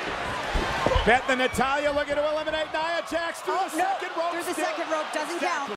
Beth and Natalya looking to eliminate Nia Jax through the second rope. Through the second rope, doesn't count.